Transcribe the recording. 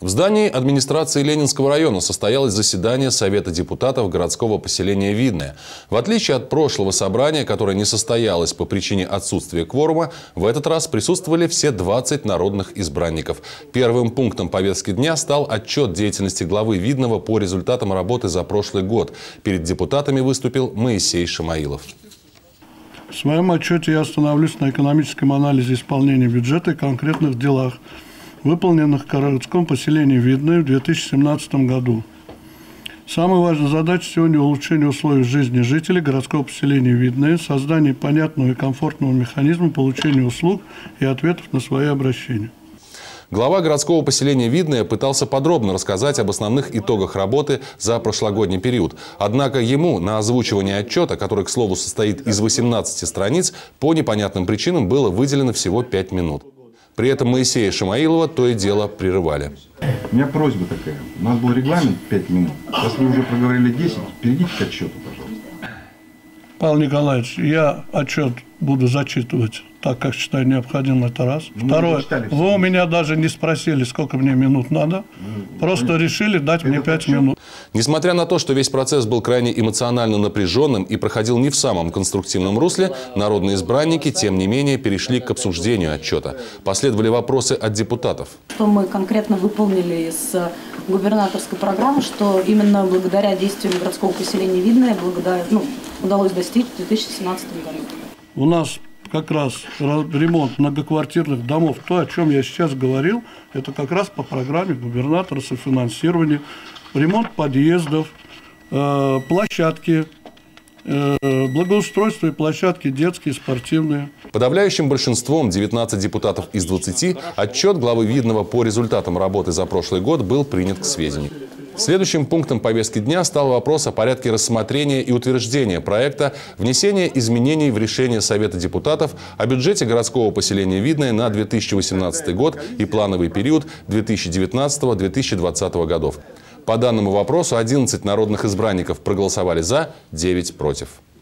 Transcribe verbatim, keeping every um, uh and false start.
В здании администрации Ленинского района состоялось заседание Совета депутатов городского поселения Видное. В отличие от прошлого собрания, которое не состоялось по причине отсутствия кворума, в этот раз присутствовали все двадцать народных избранников. Первым пунктом повестки дня стал отчет деятельности главы Видного по результатам работы за прошлый год. Перед депутатами выступил Моисей Шамаилов. В своем отчете я остановлюсь на экономическом анализе исполнения бюджета и конкретных делах, выполненных в городском поселении Видное в две тысячи семнадцатом году. Самая важная задача сегодня – улучшение условий жизни жителей городского поселения Видное, создание понятного и комфортного механизма получения услуг и ответов на свои обращения. Глава городского поселения Видное пытался подробно рассказать об основных итогах работы за прошлогодний период. Однако ему на озвучивание отчета, который, к слову, состоит из восемнадцати страниц, по непонятным причинам было выделено всего пять минут. При этом Моисея Шамаилова то и дело прерывали. У меня просьба такая. У нас был регламент пять минут. Сейчас вы уже проговорили десять. Перейдите к отчету, пожалуйста. Павел Николаевич, я отчет буду зачитывать так, как считаю необходимо, это раз. Ну, Второе, вы у меня даже не спросили, сколько мне минут надо. Ну, Просто ну, решили дать мне пять минут. Несмотря на то, что весь процесс был крайне эмоционально напряженным и проходил не в самом конструктивном русле, народные избранники, тем не менее, перешли к обсуждению отчета. Последовали вопросы от депутатов. Что мы конкретно выполнили из губернаторской программы, что именно благодаря действиям городского поселения Видное благодаря, ну, удалось достичь в две тысячи семнадцатом году. У нас как раз ремонт многоквартирных домов, то, о чем я сейчас говорил, это как раз по программе губернатора софинансирования. Ремонт подъездов, э, площадки, э, благоустройство и площадки детские, спортивные. Подавляющим большинством, девятнадцать депутатов из двадцати, отчет главы Видного по результатам работы за прошлый год был принят к сведению. Следующим пунктом повестки дня стал вопрос о порядке рассмотрения и утверждения проекта внесения изменений в решение Совета депутатов о бюджете городского поселения Видное на две тысячи восемнадцатый год и плановый период две тысячи девятнадцатого — две тысячи двадцатого годов. По данному вопросу одиннадцать народных избранников проголосовали «за», девять – «против».